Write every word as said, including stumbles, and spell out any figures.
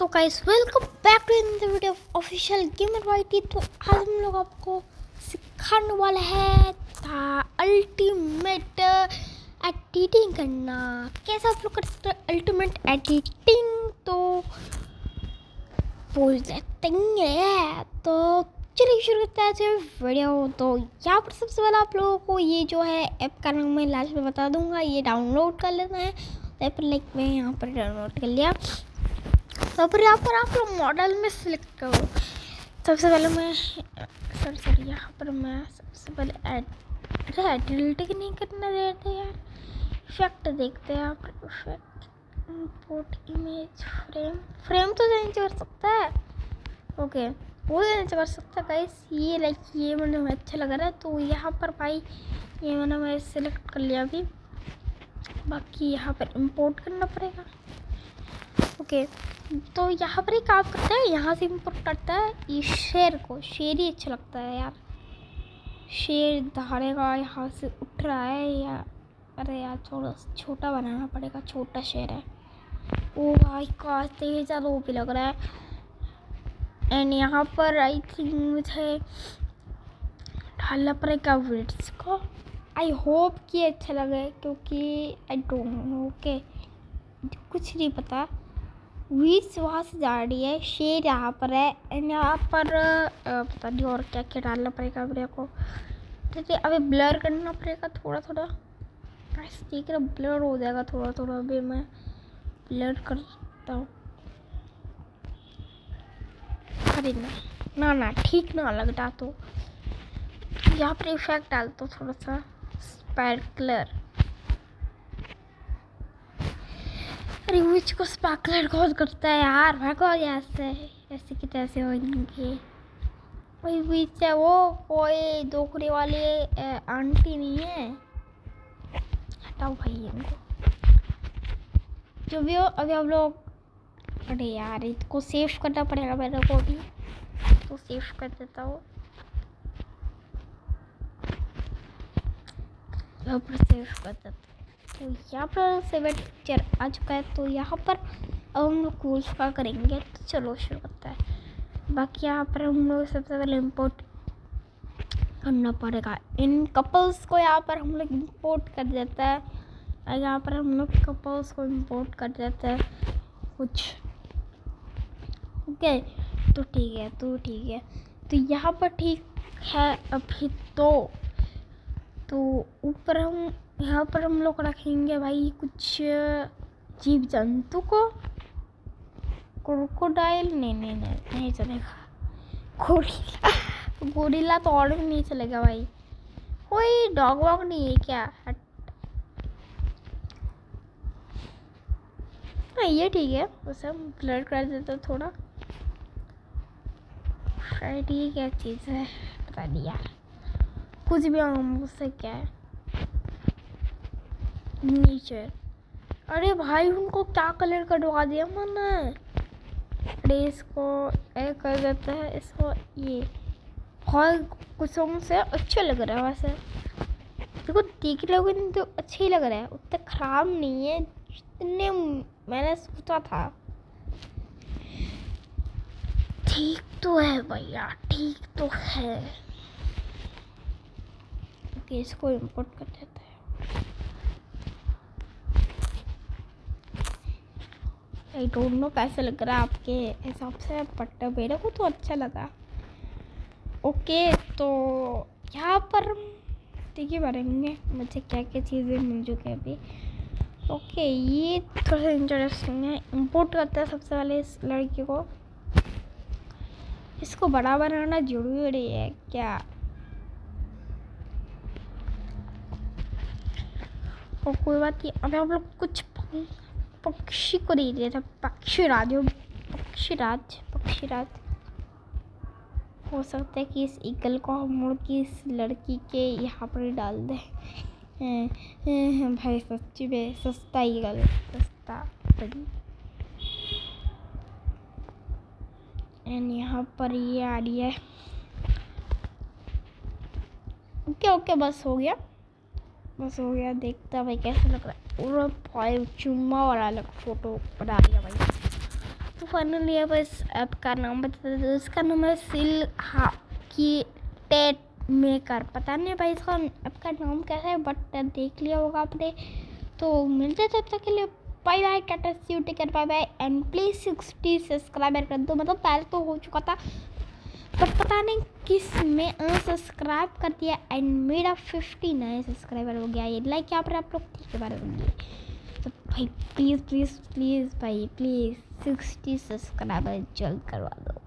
तो guys welcome back to in the video official gamer YT. तो आज हम लोग आपको सिखाने वाला है था अल्टीमेट एडिटिंग करना, कैसे आप लोग कर सकते हैं अल्टीमेट एडिटिंग। तो बोल देते हैं, तो चलिए शुरू करते हैं वीडियो। तो यहाँ पर सबसे पहले आप लोगों को ये जो है ऐप का नाम मैं लास्ट में बता दूंगा, ये डाउनलोड कर लेना है। तो पर लाइक मैं यहाँ पर डाउनलोड कर लिया। तो फिर यहाँ पर आप लोग मॉडल में सिलेक्ट करो। सबसे पहले मैं सर सर यहाँ पर मैं सबसे पहले एड अरे एडिटिंग नहीं करना देते यार, इफेक्ट देखते हैं। यहाँ पर effect import image frame frame तो चेंज कर सकता है, ओके वो चेंज कर सकता है गाइस। ये लाइक ये मैंने अच्छा लग रहा है, तो यहाँ पर भाई ये मैंने मैं सिलेक्ट कर लिया अभी। बाकी यहाँ पर इंपोर्ट करना पड़ेगा, ओके। तो यहाँ पर ही काम करता है, यहाँ से इंपोर्ट करता है ये शेर को। शेर ही अच्छा लगता है यार, शेर धारे का यहाँ से उठ रहा है या अरे यार थोड़ा छोटा बनाना पड़ेगा, छोटा शेर है। ओ भाई का तेज ज़्यादा वो भी लग रहा है। एंड यहाँ पर आई थिंक मुझे ढालना पड़ेगा विड्थ को। आई होप कि अच्छा लगे, क्योंकि आई डोंट नो, ओके कुछ नहीं पता। वीस वहाँ से जा रही है, शेर यहाँ पर है एंड यहाँ पर आ, पता नहीं और क्या क्या डालना पड़ेगा मेरे को। ठीक है अभी ब्लर करना पड़ेगा थोड़ा थोड़ा, ठीक है ब्लर हो जाएगा थोड़ा थोड़ा। अभी मैं ब्लर करता हूँ। अरे ना ना ना ठीक ना लगता, तो यहाँ पर इफेक्ट डालता हूँ थोड़ा सा स्पार्कलर। अरे विच को स्पार्कलर कौन करता है यार, भागो यहाँ से, ऐसे की तैसे होंगे। वही विच है वो, कोई दोखरे वाले आंटी नहीं है, हटाओ भाई इनको जो भी हो। अभी हम लोग अरे यार इसको सेव करना पड़ेगा मेरे को भी, तो सेव कर देता हूँ। यहाँ पर सेव कर देता हूँ। तो यहाँ पर सेवन पिक्चर आ चुका है। तो यहाँ पर अब हम लोग कूल्स का करेंगे, तो चलो शुरू करता है। बाकी यहाँ पर हम लोग सबसे पहले इंपोर्ट करना पड़ेगा इन कपल्स को। यहाँ पर हम लोग इंपोर्ट कर देता है, यहाँ पर हम लोग कपल्स को इंपोर्ट कर देते हैं कुछ, ओके तो ठीक है तो ठीक है। तो यहाँ पर ठीक है अभी तो तो ऊपर हम यहाँ पर हम लोग रखेंगे भाई कुछ जीव जंतु को। क्रोकोडाइल नहीं नहीं नहीं नहीं चलेगा। गोरिल्ला गोरिल्ला तो और भी नहीं चलेगा भाई। कोई डॉग वॉग नहीं है क्या? हट हाँ ये ठीक है, उसे हम ब्लर कर देते थोड़ा। शायद ये क्या चीज़ है पता नहीं यार, कुछ भी मुझसे क्या है नीचे। अरे भाई उनको क्या कलर करवा दिया मैंने। अरे इसको ए कर देता है, इसको ये बहुत कुछ से अच्छा लग रहा है। वैसे देखो देखने में तो अच्छा ही लग रहा है, उतना खराब नहीं है जितने मैंने सोचा था। ठीक तो है भैया, ठीक तो है। ओके इसको इंपोर्ट कर देता है। आई डोंट नो कैसा लग रहा है आपके हिसाब से, बट मेरे को तो अच्छा लगा। ओके तो यहाँ पर देखिए बढ़ेंगे मुझे क्या क्या चीज़ें मिल चुकी है अभी। ओके ये थोड़ा सा इंटरेस्टिंग है। इंपोर्ट करता है सबसे पहले इस लड़की को, इसको बड़ा बनाना जरूरी है क्या? और कोई बात नहीं, अभी हम लोग कुछ पक्षी को दे दिया था, पक्षीराज पक्षीराज पक्षीराज हो सकता है कि इस ईगल को हम मुड़ की इस लड़की के यहाँ पर डाल दें। भाई सच्ची में सस्ता ईगल, सस्ता बड़ी। एंड यहाँ पर ये आ रही है। ओके ओके बस हो गया बस हो गया। देखता भाई कैसा लग रहा है। और भाई चुम्मा वाला अलग फोटो बना दिया भाई। तो फाइनली अब इस ऐप का नाम बता दो, इसका नाम है सिल हा की टेट मेकर। पता नहीं भाई इसका ऐप का नाम कैसा है, बट देख लिया होगा आपने। तो मिलते तब तक के लिए bye bye, tata see you, take care, bye bye and please sixty subscriber कर दो। मतलब पहले तो हो चुका था बट पता नहीं किस में अनसब्सक्राइब कर दिया एंड मेरा फिफ्टी नए सब्सक्राइबर हो गया। ये लाइक यहाँ पर आप लोग के बारे में तो भाई प्लीज़ प्लीज़ प्लीज़ भाई प्लीज़ सिक्सटी सब्सक्राइबर जल्द करवा दो।